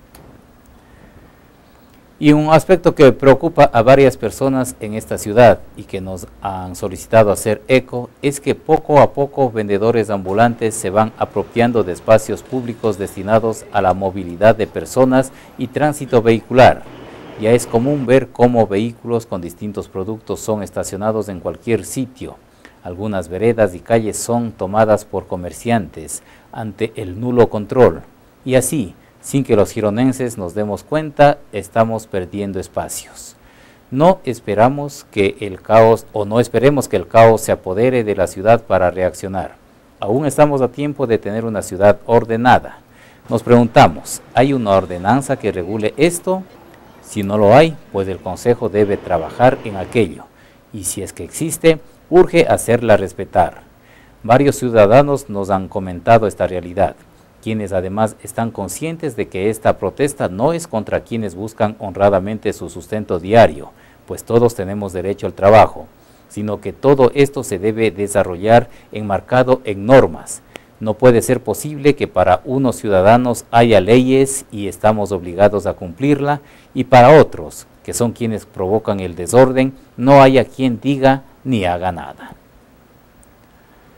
Y un aspecto que preocupa a varias personas en esta ciudad y que nos han solicitado hacer eco es que poco a poco vendedores ambulantes se van apropiando de espacios públicos destinados a la movilidad de personas y tránsito vehicular. Ya es común ver cómo vehículos con distintos productos son estacionados en cualquier sitio. Algunas veredas y calles son tomadas por comerciantes ante el nulo control. Y así, sin que los gironenses nos demos cuenta, estamos perdiendo espacios. No esperamos que el caos, o no esperemos que el caos se apodere de la ciudad para reaccionar. Aún estamos a tiempo de tener una ciudad ordenada. Nos preguntamos, ¿hay una ordenanza que regule esto? Si no lo hay, pues el Consejo debe trabajar en aquello. Y si es que existe, urge hacerla respetar. Varios ciudadanos nos han comentado esta realidad, quienes además están conscientes de que esta protesta no es contra quienes buscan honradamente su sustento diario, pues todos tenemos derecho al trabajo, sino que todo esto se debe desarrollar enmarcado en normas. No puede ser posible que para unos ciudadanos haya leyes y estamos obligados a cumplirla, y para otros, que son quienes provocan el desorden, no haya quien diga ni haga nada.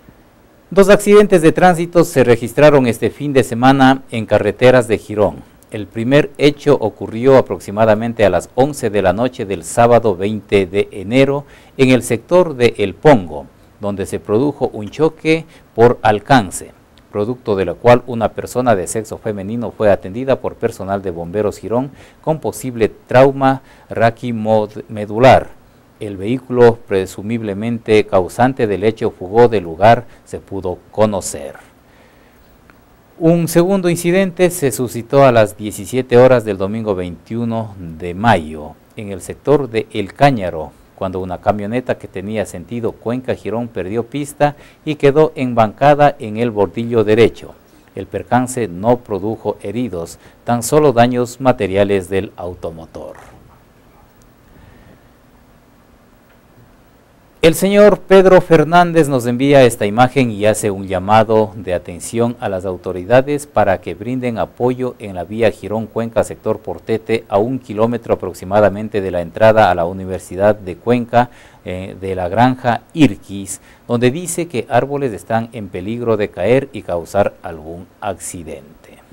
Dos accidentes de tránsito se registraron este fin de semana en carreteras de Girón. El primer hecho ocurrió aproximadamente a las once de la noche del sábado veinte de enero en el sector de El Pongo, donde se produjo un choque por alcance, producto de lo cual una persona de sexo femenino fue atendida por personal de Bomberos Girón con posible trauma raquimomedular. El vehículo presumiblemente causante del hecho fugó del lugar, se pudo conocer. Un segundo incidente se suscitó a las diecisiete horas del domingo veintiuno de mayo en el sector de El Cáñaro, cuando una camioneta que tenía sentido Cuenca-Girón perdió pista y quedó embancada en el bordillo derecho. El percance no produjo heridos, tan solo daños materiales del automotor. El señor Pedro Fernández nos envía esta imagen y hace un llamado de atención a las autoridades para que brinden apoyo en la vía Girón-Cuenca, sector Portete, a un kilómetro aproximadamente de la entrada a la Universidad de Cuenca, eh, de la granja Irquis, donde dice que árboles están en peligro de caer y causar algún accidente.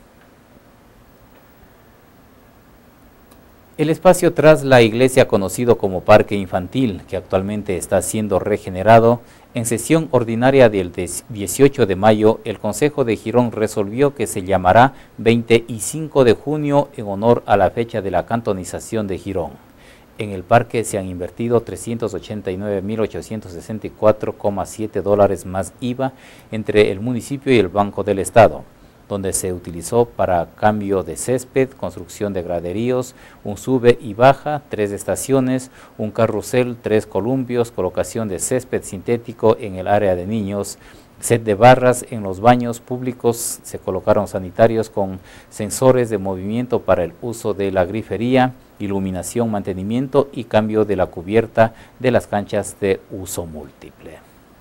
El espacio tras la iglesia, conocido como Parque Infantil, que actualmente está siendo regenerado, en sesión ordinaria del dieciocho de mayo, el Consejo de Girón resolvió que se llamará veinticinco de junio en honor a la fecha de la cantonización de Girón. En el parque se han invertido trescientos ochenta y nueve mil ochocientos sesenta y cuatro coma siete dólares más I V A entre el municipio y el Banco del Estado, donde se utilizó para cambio de césped, construcción de graderíos, un sube y baja, tres estaciones, un carrusel, tres columpios, colocación de césped sintético en el área de niños, set de barras en los baños públicos, se colocaron sanitarios con sensores de movimiento para el uso de la grifería, iluminación, mantenimiento y cambio de la cubierta de las canchas de uso múltiple.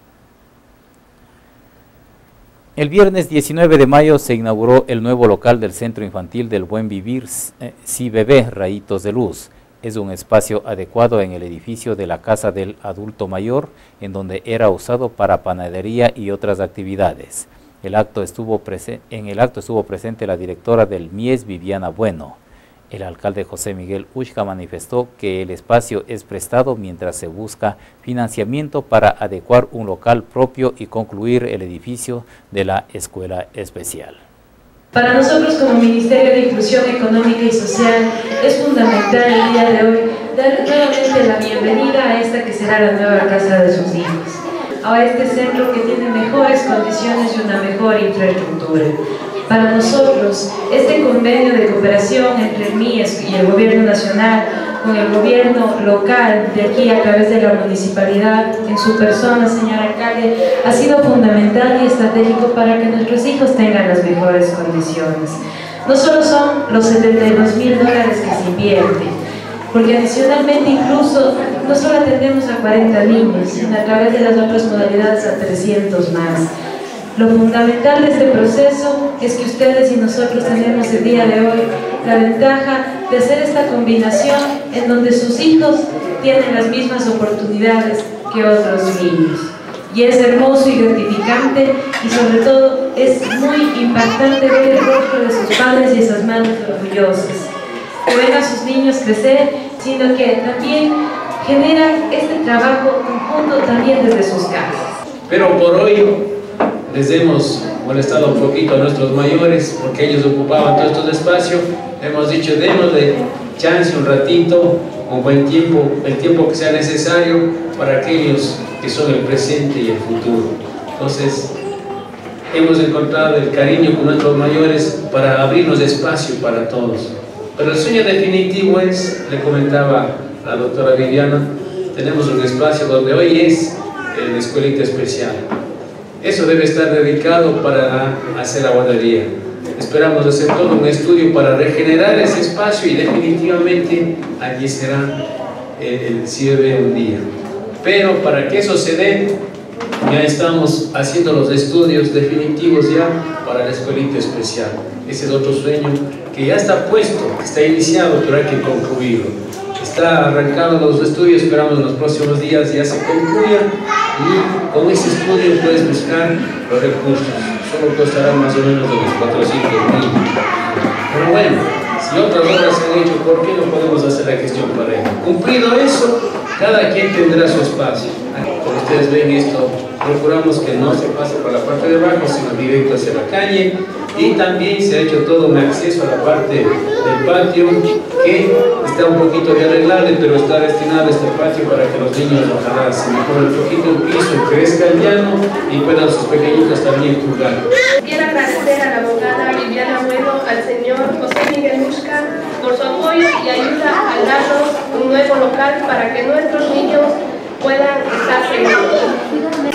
El viernes diecinueve de mayo se inauguró el nuevo local del Centro Infantil del Buen Vivir eh, Sí Bebé Rayitos de Luz. Es un espacio adecuado en el edificio de la Casa del Adulto Mayor, en donde era usado para panadería y otras actividades. El acto estuvo en el acto estuvo presente la directora del M I E S, Viviana Bueno. El alcalde José Miguel Ushka manifestó que el espacio es prestado mientras se busca financiamiento para adecuar un local propio y concluir el edificio de la escuela especial. Para nosotros como Ministerio de Inclusión Económica y Social es fundamental el día de hoy dar nuevamente la bienvenida a esta que será la nueva casa de sus hijos, a este centro que tiene mejores condiciones y una mejor infraestructura. Para nosotros, este convenio de cooperación entre el M I E S y el Gobierno Nacional con el Gobierno local de aquí a través de la Municipalidad, en su persona, señor alcalde, ha sido fundamental y estratégico para que nuestros hijos tengan las mejores condiciones. No solo son los setenta y dos mil dólares que se invierten, porque adicionalmente incluso no solo atendemos a cuarenta niños, sino a través de las otras modalidades a trescientos más. Lo fundamental de este proceso es que ustedes y nosotros tenemos el día de hoy la ventaja de hacer esta combinación en donde sus hijos tienen las mismas oportunidades que otros niños. Y es hermoso y gratificante y sobre todo es muy impactante ver el rostro de sus padres y esas madres orgullosas, que ven a sus niños crecer, sino que también generan este trabajo conjunto también desde sus casas. Pero por hoy les hemos molestado un poquito a nuestros mayores porque ellos ocupaban todo estos espacios. Hemos dicho, démosle chance un ratito, un buen tiempo, el tiempo que sea necesario para aquellos que son el presente y el futuro. Entonces, hemos encontrado el cariño con nuestros mayores para abrirnos espacio para todos. Pero el sueño definitivo es, le comentaba a la doctora Viviana, tenemos un espacio donde hoy es la escuelita especial. Eso debe estar dedicado para hacer la guardería. Esperamos hacer todo un estudio para regenerar ese espacio y definitivamente allí será el, el C I B B un día. Pero para que eso se dé, ya estamos haciendo los estudios definitivos ya para la escuelita especial. Ese es otro sueño que ya está puesto, está iniciado, pero hay que concluirlo. Está arrancando los estudios, esperamos en los próximos días ya se concluya y con ese estudio puedes buscar los recursos. Solo costará más o menos de los cuatrocientos mil. Pero bueno, y otras obras se han hecho, ¿por qué no podemos hacer la gestión para ello? Cumplido eso, cada quien tendrá su espacio. Como ustedes ven esto, procuramos que no se pase por la parte de abajo, sino directo hacia la calle, y también se ha hecho todo un acceso a la parte del patio que está un poquito de arreglable, pero está destinado a este patio para que los niños ojalá se mejore un poquito el piso, crezca el llano y puedan sus pequeñitos también jugar. Quiero agradecer a la abogada Viviana Bueno, al señor José Miguel Mushka por su apoyo y ayuda al darnos un nuevo local para que nuestros niños puedan estar seguros.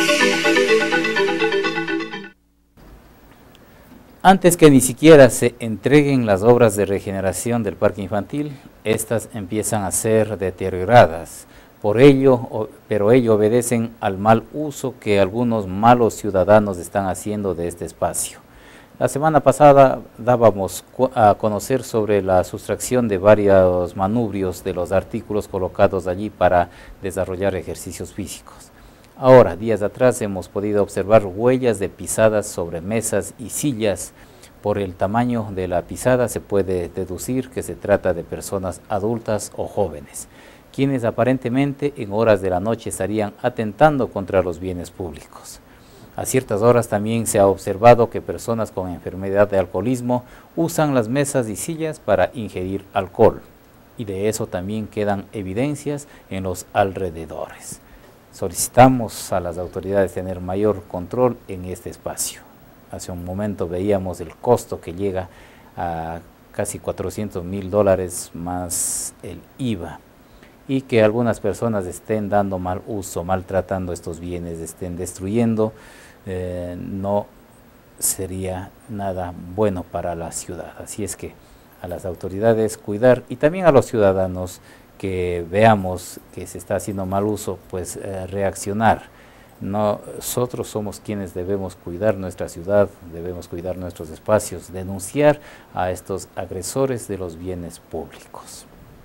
Antes que ni siquiera se entreguen las obras de regeneración del parque infantil, estas empiezan a ser deterioradas. Por ello, pero ello obedecen al mal uso que algunos malos ciudadanos están haciendo de este espacio. La semana pasada dábamos a conocer sobre la sustracción de varios manubrios de los artículos colocados allí para desarrollar ejercicios físicos. Ahora, días atrás, hemos podido observar huellas de pisadas sobre mesas y sillas. Por el tamaño de la pisada se puede deducir que se trata de personas adultas o jóvenes, quienes aparentemente en horas de la noche estarían atentando contra los bienes públicos. A ciertas horas también se ha observado que personas con enfermedad de alcoholismo usan las mesas y sillas para ingerir alcohol, y de eso también quedan evidencias en los alrededores. Solicitamos a las autoridades tener mayor control en este espacio. Hace un momento veíamos el costo que llega a casi cuatrocientos mil dólares más el I V A, y que algunas personas estén dando mal uso, maltratando estos bienes, estén destruyendo, eh, no sería nada bueno para la ciudad. Así es que a las autoridades cuidar, y también a los ciudadanos que veamos que se está haciendo mal uso, pues eh, reaccionar. Nosotros somos quienes debemos cuidar nuestra ciudad, debemos cuidar nuestros espacios, denunciar a estos agresores de los bienes públicos.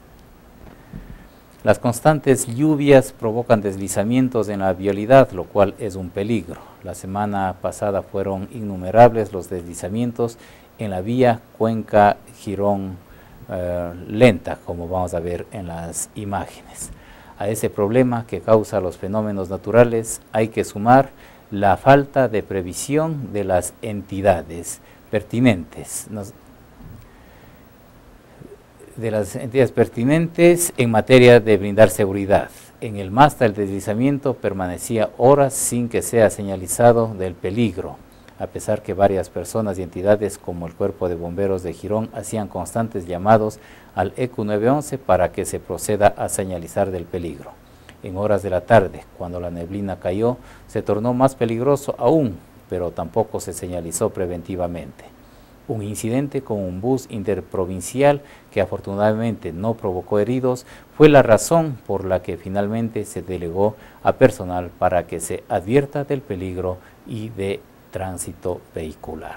Las constantes lluvias provocan deslizamientos en la vialidad, lo cual es un peligro. La semana pasada fueron innumerables los deslizamientos en la vía Cuenca-Girón Uh, lenta, como vamos a ver en las imágenes. A ese problema que causa los fenómenos naturales hay que sumar la falta de previsión de las entidades pertinentes, Nos, de las entidades pertinentes en materia de brindar seguridad. En el Masta el deslizamiento permanecía horas sin que sea señalizado del peligro, a pesar que varias personas y entidades como el Cuerpo de Bomberos de Girón hacían constantes llamados al E Q nueve once para que se proceda a señalizar del peligro. En horas de la tarde, cuando la neblina cayó, se tornó más peligroso aún, pero tampoco se señalizó preventivamente. Un incidente con un bus interprovincial que afortunadamente no provocó heridos fue la razón por la que finalmente se delegó a personal para que se advierta del peligro y de tránsito vehicular.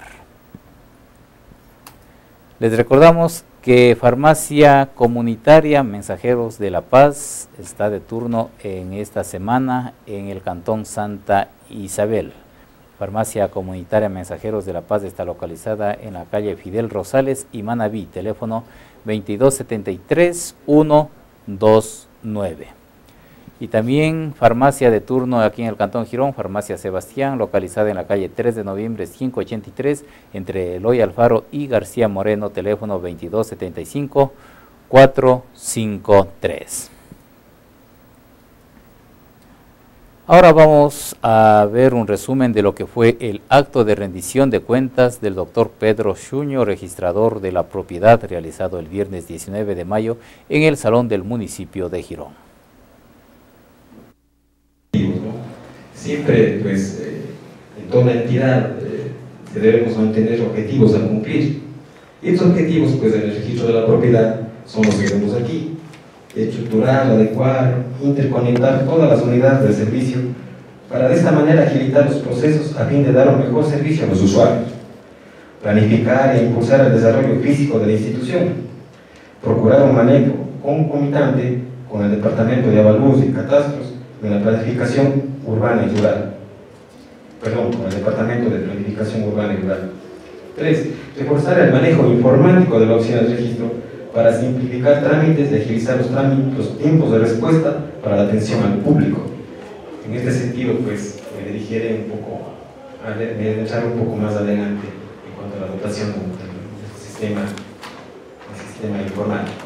Les recordamos que Farmacia Comunitaria Mensajeros de la Paz está de turno en esta semana en el Cantón Santa Isabel. Farmacia Comunitaria Mensajeros de la Paz está localizada en la calle Fidel Rosales y Manabí, teléfono veintidós setenta y tres, ciento veintinueve. Y también farmacia de turno aquí en el Cantón Girón, Farmacia Sebastián, localizada en la calle tres de noviembre quinientos ochenta y tres, entre Eloy Alfaro y García Moreno, teléfono veintidós setenta y cinco, cuatrocientos cincuenta y tres. Ahora vamos a ver un resumen de lo que fue el acto de rendición de cuentas del doctor Pedro Xuño, registrador de la propiedad, realizado el viernes diecinueve de mayo en el Salón del municipio de Girón. Siempre, pues, eh, en toda entidad eh, debemos mantener objetivos a cumplir. Y estos objetivos, pues, en el registro de la propiedad son los que vemos aquí: estructurar, adecuar, interconectar todas las unidades de servicio para de esta manera agilitar los procesos a fin de dar un mejor servicio a los usuarios, planificar e impulsar el desarrollo físico de la institución, procurar un manejo concomitante con el Departamento de Avalúos y Catastros en la planificación urbana y rural, perdón, con el Departamento de Planificación Urbana y Rural. tres. Reforzar el manejo informático de la oficina de registro para simplificar trámites y agilizar los, trámites, los tiempos de respuesta para la atención al público. En este sentido, pues, me dirigiré un poco, me echaré un poco más adelante en cuanto a la dotación del, del sistema, del sistema informático.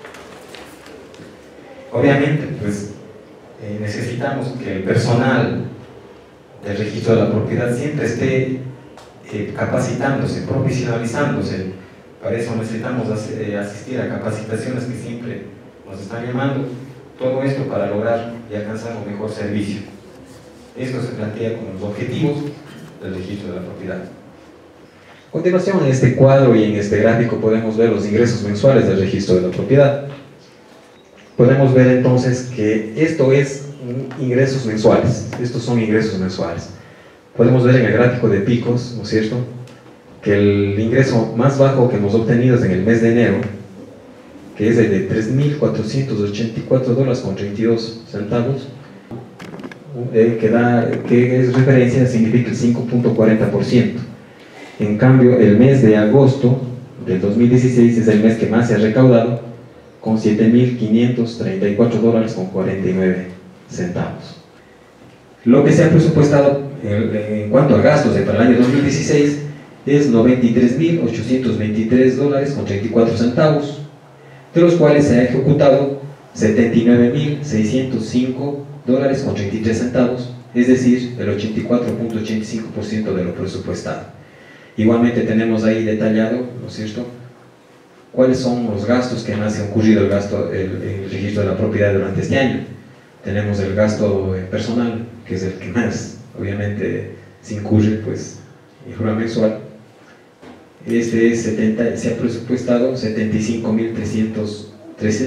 Obviamente, pues, eh, necesitamos que el personal del registro de la propiedad siempre esté eh, capacitándose, profesionalizándose. Para eso necesitamos hacer, eh, asistir a capacitaciones que siempre nos están llamando. Todo esto para lograr y alcanzar un mejor servicio. Esto se plantea como los objetivos del registro de la propiedad. A continuación, en este cuadro y en este gráfico podemos ver los ingresos mensuales del registro de la propiedad. Podemos ver entonces que esto es ingresos mensuales. Estos son ingresos mensuales. Podemos ver en el gráfico de picos, ¿no es cierto?, que el ingreso más bajo que hemos obtenido es en el mes de enero, que es el de tres mil cuatrocientos ochenta y cuatro dólares con treinta y dos centavos, eh, que, da, que es referencia, significa el cinco punto cuarenta por ciento. En cambio, el mes de agosto del dos mil dieciséis es el mes que más se ha recaudado, con siete mil quinientos treinta y cuatro dólares con cuarenta y nueve centavos. Lo que se ha presupuestado en, en cuanto a gastos de para el año dos mil dieciséis es noventa y tres mil ochocientos veintitrés dólares con treinta y cuatro centavos, de los cuales se ha ejecutado setenta y nueve mil seiscientos cinco dólares con treinta y tres centavos, es decir, el ochenta y cuatro punto ochenta y cinco por ciento de lo presupuestado. Igualmente tenemos ahí detallado, ¿no es cierto?, cuáles son los gastos que más ha ocurrido el, gasto, el, el registro de la propiedad durante este año. Tenemos el gasto personal, que es el que más, obviamente, se incurre, pues, en forma mensual. Este es setenta, se ha presupuestado setenta y cinco mil trescientos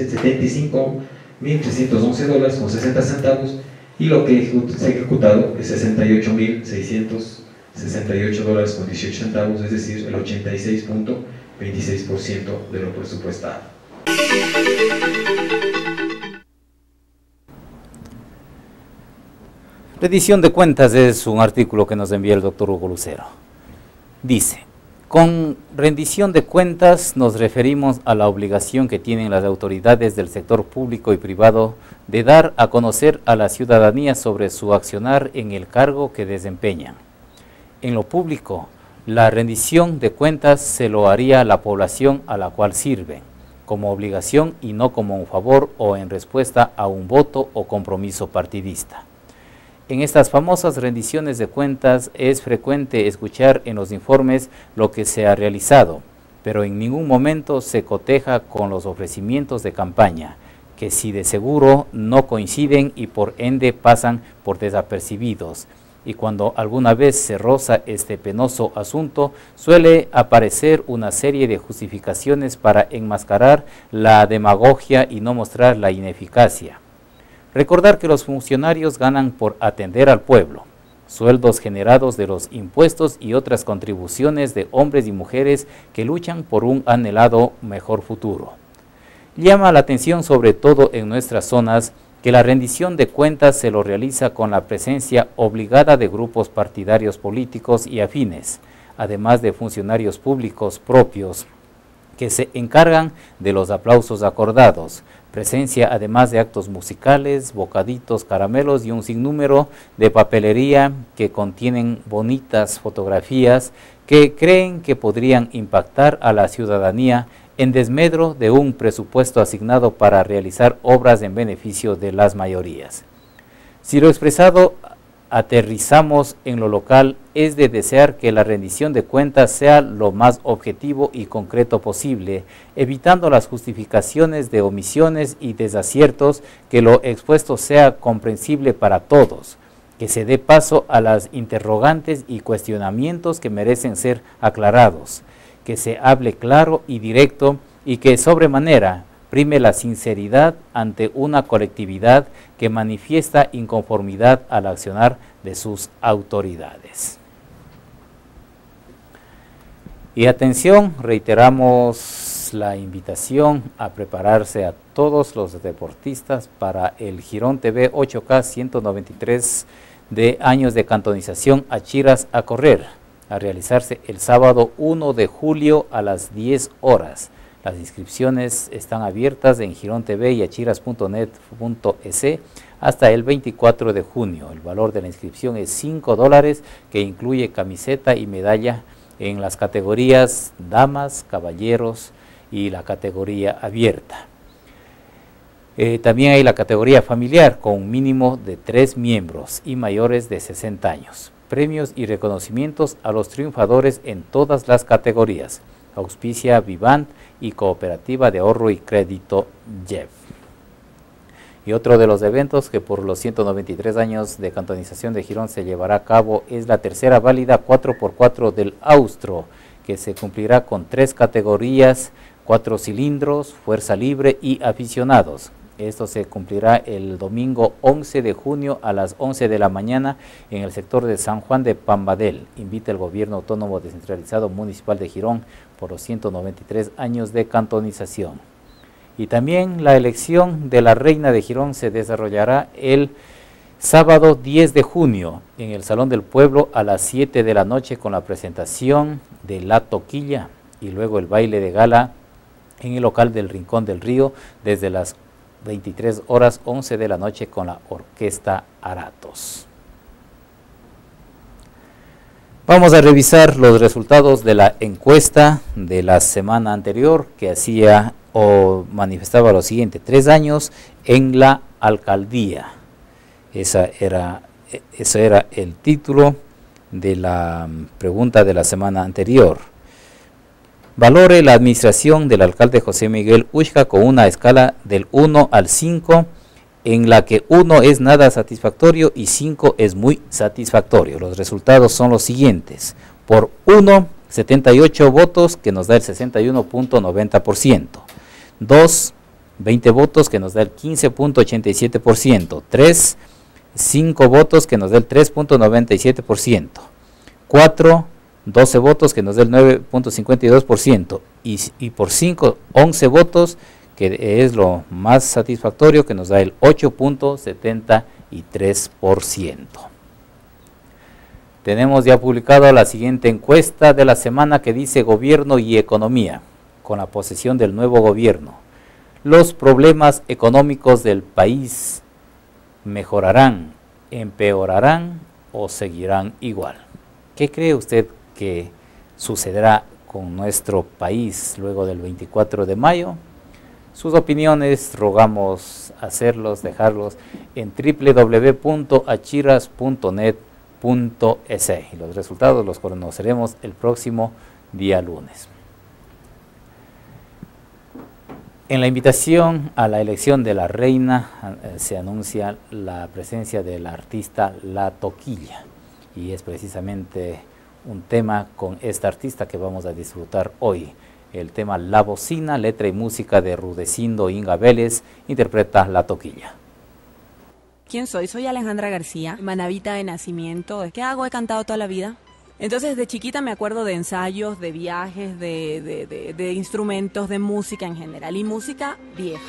once dólares con sesenta centavos, y lo que se ha ejecutado es sesenta y ocho mil seiscientos sesenta y ocho dólares con dieciocho centavos, es decir, el ochenta y seis punto veintiséis por ciento de lo presupuestado. Rendición de cuentas es un artículo que nos envía el doctor Hugo Lucero. Dice: con rendición de cuentas nos referimos a la obligación que tienen las autoridades del sector público y privado de dar a conocer a la ciudadanía sobre su accionar en el cargo que desempeñan. En lo público, la rendición de cuentas se lo haría a la población a la cual sirve, como obligación y no como un favor o en respuesta a un voto o compromiso partidista. En estas famosas rendiciones de cuentas es frecuente escuchar en los informes lo que se ha realizado, pero en ningún momento se coteja con los ofrecimientos de campaña, que si de seguro no coinciden y por ende pasan por desapercibidos. Y cuando alguna vez se roza este penoso asunto, suele aparecer una serie de justificaciones para enmascarar la demagogia y no mostrar la ineficacia. Recordar que los funcionarios ganan por atender al pueblo, sueldos generados de los impuestos y otras contribuciones de hombres y mujeres que luchan por un anhelado mejor futuro. Llama la atención, sobre todo en nuestras zonas, que la rendición de cuentas se lo realiza con la presencia obligada de grupos partidarios políticos y afines, además de funcionarios públicos propios que se encargan de los aplausos acordados, presencia además de actos musicales, bocaditos, caramelos y un sinnúmero de papelería que contienen bonitas fotografías que creen que podrían impactar a la ciudadanía en desmedro de un presupuesto asignado para realizar obras en beneficio de las mayorías. Si lo expresado aterrizamos en lo local, es de desear que la rendición de cuentas sea lo más objetivo y concreto posible, evitando las justificaciones de omisiones y desaciertos, que lo expuesto sea comprensible para todos, que se dé paso a las interrogantes y cuestionamientos que merecen ser aclarados, que se hable claro y directo y que sobremanera prime la sinceridad ante una colectividad que manifiesta inconformidad al accionar de sus autoridades. Y atención, reiteramos la invitación a prepararse a todos los deportistas para el Girón T V ocho K ciento noventa y tres de años de cantonización Achiras a correr, a realizarse el sábado uno de julio a las diez horas. Las inscripciones están abiertas en Girón T V y achiras punto net punto es hasta el veinticuatro de junio. El valor de la inscripción es cinco dólares, que incluye camiseta y medalla en las categorías damas, caballeros y la categoría abierta. Eh, también hay la categoría familiar con un mínimo de tres miembros y mayores de sesenta años. Premios y reconocimientos a los triunfadores en todas las categorías. Auspicia Vivant y Cooperativa de Ahorro y Crédito J E F. Y otro de los eventos que por los ciento noventa y tres años de cantonización de Girón se llevará a cabo es la tercera válida cuatro por cuatro del Austro, que se cumplirá con tres categorías: cuatro cilindros, fuerza libre y aficionados. Esto se cumplirá el domingo once de junio a las once de la mañana en el sector de San Juan de Pambadel. Invita el Gobierno Autónomo Descentralizado Municipal de Girón por los ciento noventa y tres años de cantonización. Y también la elección de la Reina de Girón se desarrollará el sábado diez de junio en el Salón del Pueblo a las siete de la noche con la presentación de La Toquilla y luego el baile de gala en el local del Rincón del Río desde las veintitrés horas once de la noche con la Orquesta Aratos. Vamos a revisar los resultados de la encuesta de la semana anterior, que hacía o manifestaba lo siguiente: tres años en la alcaldía. Esa era, ese era el título de la pregunta de la semana anterior. Valore la administración del alcalde José Miguel Uxca con una escala del uno al cinco, en la que uno es nada satisfactorio y cinco es muy satisfactorio. Los resultados son los siguientes: por uno, setenta y ocho votos, que nos da el sesenta y uno punto noventa por ciento. dos, veinte votos, que nos da el quince punto ochenta y siete por ciento. tres, cinco votos, que nos da el tres punto noventa y siete por ciento. cuatro, doce votos, que nos da el nueve punto cincuenta y dos por ciento. Y, y por cinco, once votos, que es lo más satisfactorio, que nos da el ocho punto setenta y tres por ciento. Tenemos ya publicado la siguiente encuesta de la semana, que dice Gobierno y Economía. Con la posesión del nuevo gobierno, ¿los problemas económicos del país mejorarán, empeorarán o seguirán igual? ¿Qué cree usted que sucederá con nuestro país luego del veinticuatro de mayo? Sus opiniones rogamos hacerlos, dejarlos en doble u doble u doble u punto achiras punto net punto es y los resultados los conoceremos el próximo día lunes. En la invitación a la elección de la reina eh, se anuncia la presencia del artista La Toquilla, y es precisamente un tema con esta artista que vamos a disfrutar hoy. El tema La Bocina, letra y música de Rudecindo Inga Vélez, interpreta La Toquilla. ¿Quién soy? Soy Alejandra García, manabita de nacimiento. ¿Qué hago? He cantado toda la vida. Entonces, de chiquita me acuerdo de ensayos, de viajes, de, de, de, de instrumentos, de música en general, y música vieja.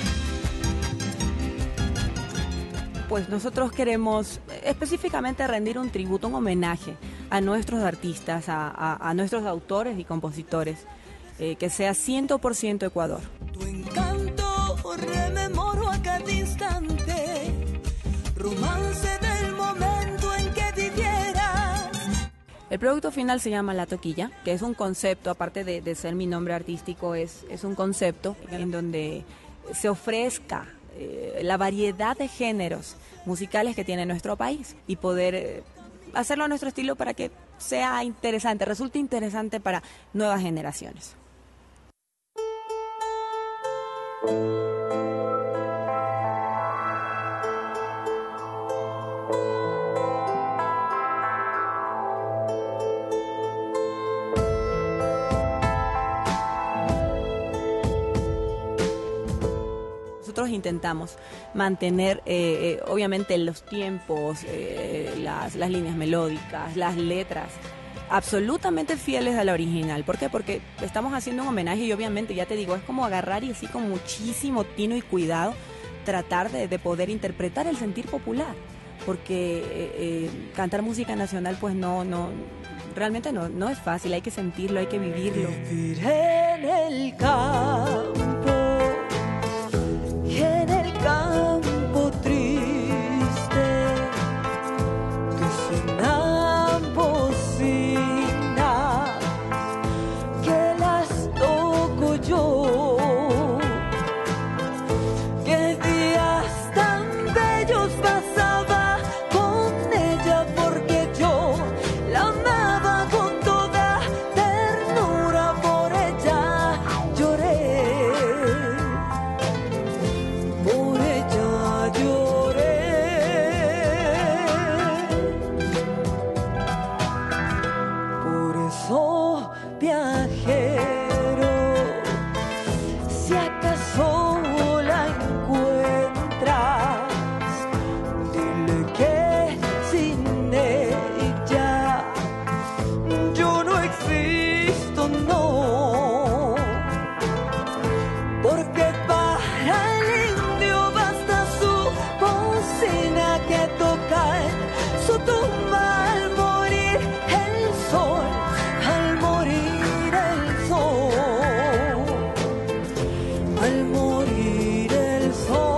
Pues nosotros queremos específicamente rendir un tributo, un homenaje a nuestros artistas, a, a, a nuestros autores y compositores, eh, que sea cien por ciento Ecuador. Tu encanto rememoro a cada instante, romance del momento en que vivieras. El producto final se llama La Toquilla, que es un concepto, aparte de, de ser mi nombre artístico, es, es un concepto en donde se ofrezca eh, la variedad de géneros musicales que tiene nuestro país y poder eh, hacerlo a nuestro estilo para que sea interesante, resulte interesante para nuevas generaciones. Nosotros intentamos mantener, eh, eh, obviamente, los tiempos, eh, las, las líneas melódicas, las letras, absolutamente fieles a la original. ¿Por qué? Porque estamos haciendo un homenaje y obviamente, ya te digo, es como agarrar y así con muchísimo tino y cuidado tratar de, de poder interpretar el sentir popular. Porque eh, eh, cantar música nacional pues no, no, realmente no, no es fácil, hay que sentirlo, hay que vivirlo. Vivir en el campo, y en el campo triste, que son bocinas, que las toco yo, que días tan bellos pasaba con ella porque yo la amaba con toda ternura, por ella lloré, por ella lloré. Por eso, viajero, si acaso la encuentras, dile que sin ella yo no existo, no, porque para el indio basta su bocina que toca en su tumba al morir el sol, al morir el sol, al morir el sol.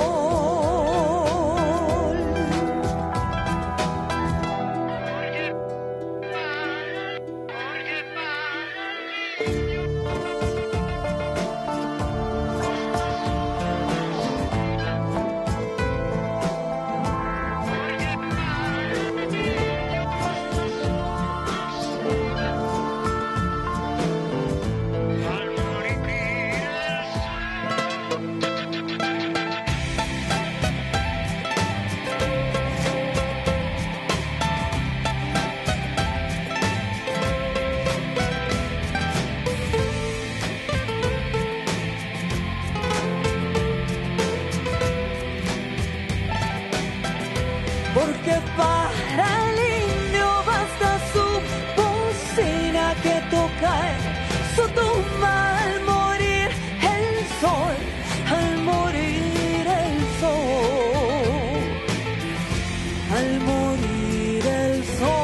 Porque para el indio basta su bocina que toca en su tumba al morir el sol, al morir el sol, al morir el sol.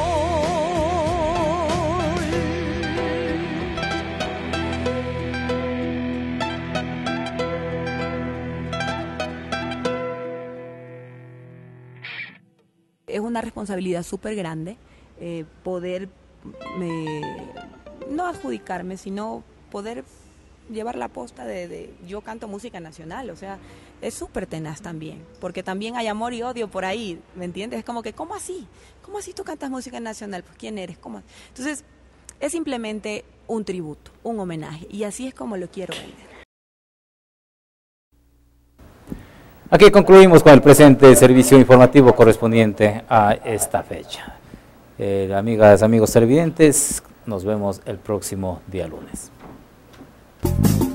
Es una responsabilidad súper grande eh, poder, me, no adjudicarme, sino poder llevar la posta de, de yo canto música nacional, o sea, es súper tenaz también, porque también hay amor y odio por ahí, ¿me entiendes? Es como que, ¿cómo así? ¿Cómo así tú cantas música nacional? Pues, ¿quién eres? ¿Cómo? Entonces, es simplemente un tributo, un homenaje, y así es como lo quiero vender. Aquí concluimos con el presente servicio informativo correspondiente a esta fecha. Eh, amigas, amigos televidentes, nos vemos el próximo día lunes.